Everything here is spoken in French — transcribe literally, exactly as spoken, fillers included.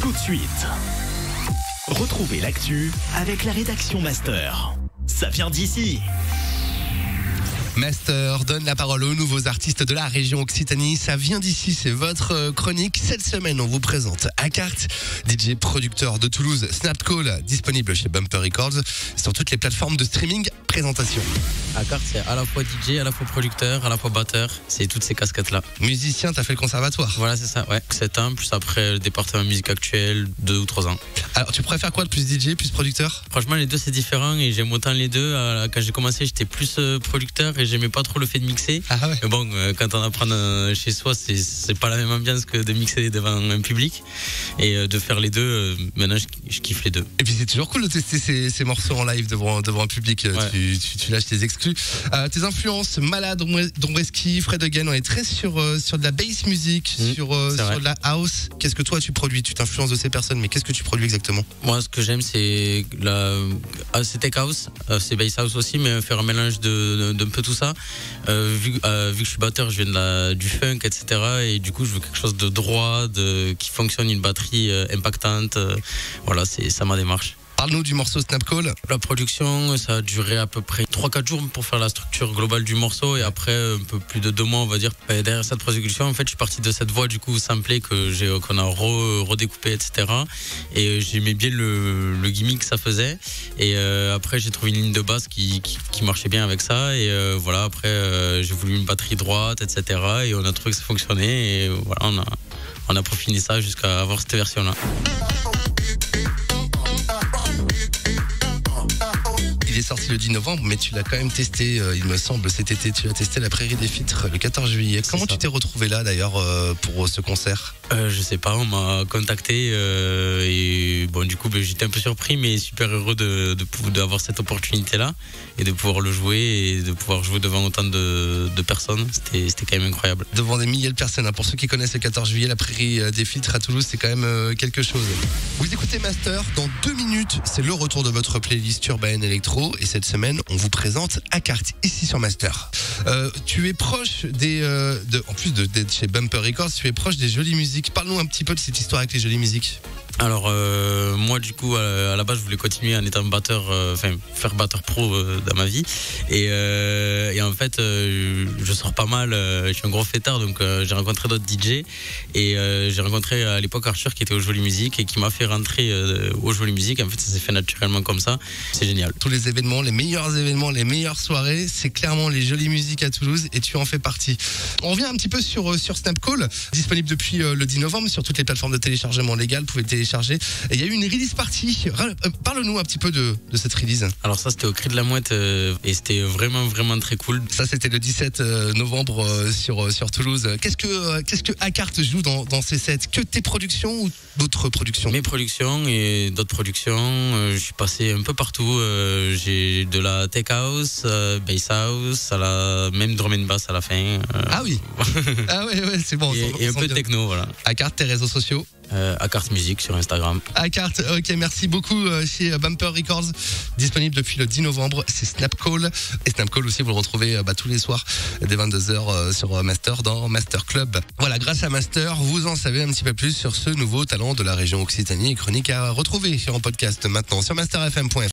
Tout de suite, retrouvez l'actu avec la rédaction Master. Ça vient d'ici. Master donne la parole aux nouveaux artistes de la région Occitanie. Ça vient d'ici, c'est votre chronique. Cette semaine, on vous présente Akart, D J producteur de Toulouse, Snapcall, disponible chez Bumper Records, sur toutes les plateformes de streaming. Présentation. Akart, c'est à la fois D J, à la fois producteur, à la fois batteur. C'est toutes ces casquettes-là. Musicien, t'as fait le conservatoire. Voilà, c'est ça, ouais. sept ans, plus après le département musique actuelle, deux ou trois ans. Alors, tu préfères quoi de plus D J, plus producteur? Franchement, les deux, c'est différent et j'aime autant les deux. Quand j'ai commencé, j'étais plus producteur et j'aimais pas trop le fait de mixer. Ah ouais. Mais bon, quand on apprend chez soi, c'est, c'est pas la même ambiance que de mixer devant un public. Et de faire les deux, maintenant, je, je kiffe les deux. Et puis, c'est toujours cool de tester ces, ces morceaux en live devant, devant un public. Ouais. Tu, tu, tu lâches tes exclus. Euh, tes influences, Malade, Dombreski, Fred Again, on est très sur, euh, sur de la bass music, mmh, sur, euh, sur de la house. Qu'est-ce que toi, tu produis? Tu t'influences de ces personnes, mais qu'est-ce que tu produis exactement? Moi, ce que j'aime, c'est la, c'est tech house, c'est bass house aussi, mais faire un mélange de, de, d'un peu tout ça. Euh, vu, euh, vu que je suis batteur, je viens de la, du funk, et cetera. Et du coup, je veux quelque chose de droit, de, qui fonctionne, une batterie euh, impactante. Euh, voilà, c'est ça ma démarche. Parle-nous du morceau Snapcall. La production, ça a duré à peu près trois quatre jours pour faire la structure globale du morceau. Et après, un peu plus de deux mois, on va dire. Et derrière cette production, en fait, je suis parti de cette voix, du coup, samplée, que j'ai, qu'on a re, redécoupé, et cetera. Et j'aimais bien le, le gimmick que ça faisait. Et euh, après, j'ai trouvé une ligne de basse qui, qui, qui marchait bien avec ça. Et euh, voilà, après, euh, j'ai voulu une batterie droite, et cetera. Et on a trouvé que ça fonctionnait. Et voilà, on a, on a peaufiné ça jusqu'à avoir cette version-là. Il est sorti le dix novembre, mais tu l'as quand même testé, euh, il me semble, cet été. Tu as testé la Prairie des Filtres le quatorze juillet. Comment tu t'es retrouvé là, d'ailleurs, euh, pour ce concert? euh, Je sais pas, on m'a contacté euh, et bon, du coup, ben, j'étais un peu surpris, mais super heureux de, de, d'avoir cette opportunité-là et de pouvoir le jouer et de pouvoir jouer devant autant de, de personnes. C'était, c'était quand même incroyable. Devant des milliers de personnes. Hein. Pour ceux qui connaissent le quatorze juillet, la Prairie des Filtres à Toulouse, c'est quand même euh, quelque chose. Vous écoutez Master. Dans deux minutes, c'est le retour de votre playlist urbaine électro. Et cette semaine, on vous présente Akart, ici sur Master. Euh, tu es proche des... Euh, de, en plus de, d'être chez Bumper Records, tu es proche des jolies musiques. Parle-nous un petit peu de cette histoire avec les jolies musiques. Alors euh, moi du coup à la base je voulais continuer en étant batteur, enfin euh, faire batteur pro euh, dans ma vie et, euh, et en fait euh, je sors pas mal, euh, je suis un gros fêtard donc euh, j'ai rencontré d'autres D J et euh, j'ai rencontré à l'époque Arthur qui était au Jolies Musique et qui m'a fait rentrer euh, au Jolies Musique. En fait ça s'est fait naturellement comme ça, c'est génial. Tous les événements, les meilleurs événements, les meilleures soirées, c'est clairement les Jolies Musiques à Toulouse et tu en fais partie. On revient un petit peu sur, sur Snapcall, disponible depuis euh, le dix novembre sur toutes les plateformes de téléchargement légal, vous pouvez télécharger. Et il y a eu une release party. Parle-nous un petit peu de, de cette release. Alors ça c'était au Cri de la Mouette euh, et c'était vraiment vraiment très cool. Ça c'était le dix-sept novembre euh, sur, sur Toulouse. Qu'est-ce que, euh, qu'est-ce que Akart joue dans, dans ces sets? Que tes productions ou d'autres productions? Mes productions et d'autres productions. Euh, je suis passé un peu partout. Euh, j'ai de la tech house, euh, bass house, à la, même drum and bass à la fin. Euh, ah oui. Ah ouais, ouais, c'est bon. Et, on, on et un peu de techno, voilà. Akart, tes réseaux sociaux? Euh, Akart Musique sur Instagram. Akart, ok, merci beaucoup euh, chez Bumper Records, disponible depuis le dix novembre, c'est Snapcall. Et Snapcall aussi, vous le retrouvez euh, bah, tous les soirs dès vingt-deux heures euh, sur Master dans Master Club. Voilà, grâce à Master, vous en savez un petit peu plus sur ce nouveau talent de la région Occitanie et chronique à retrouver en podcast maintenant sur master f m point f r.